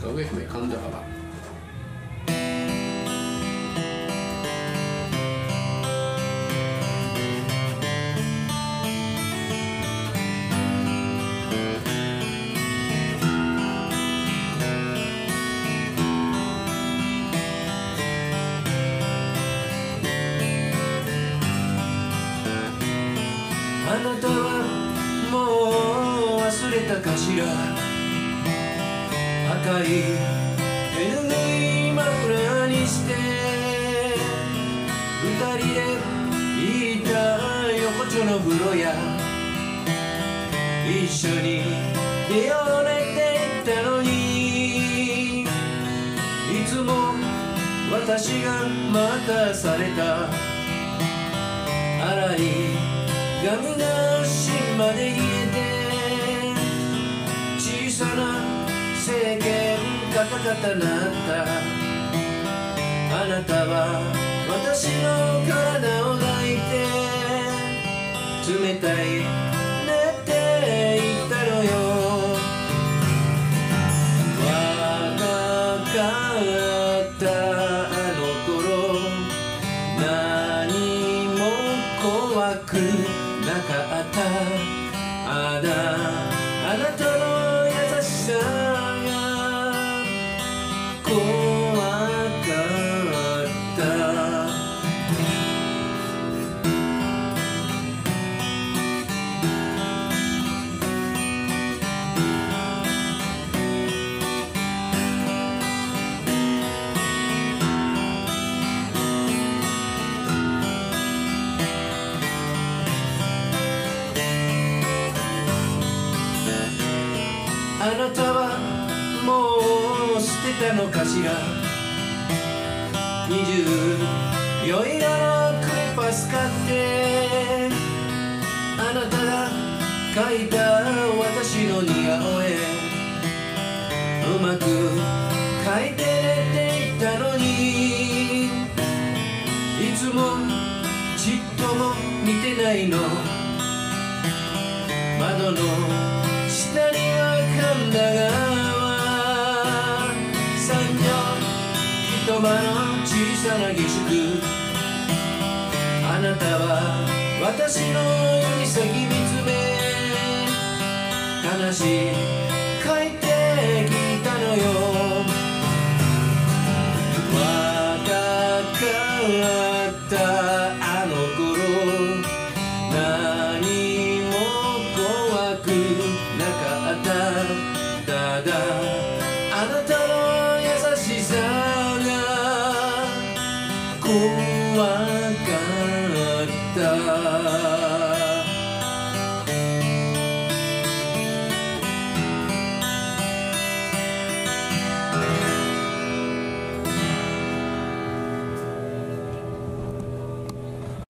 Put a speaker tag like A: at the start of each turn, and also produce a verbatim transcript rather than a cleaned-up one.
A: か上姫神田川。
B: あなたはもう忘れたかしら、赤い手ぬぐいマフラーにして二人で行った横丁の風呂屋、一緒に出ようねって言ったのに、いつも私が待たされた荒い髪が芯まで冷えて、小さな石鹸カタカタなった。あなたは私の体を抱いて冷たいねって言ったのよ。若かったあの頃、何も怖くなかった。あなあなたの優しさが怖かった。あなたはもう捨てたのかしら、二十酔い色のクレパス買って、あなたが描いた私の似顔絵うまく描いてねって言ったのに、いつもちっとも見てないの。窓の下には神田川、三畳一間の小さな下宿、あなたは私の指先見つめ、話書いて聞いたのよ。若かったあの頃、何も怖くなかった。ただ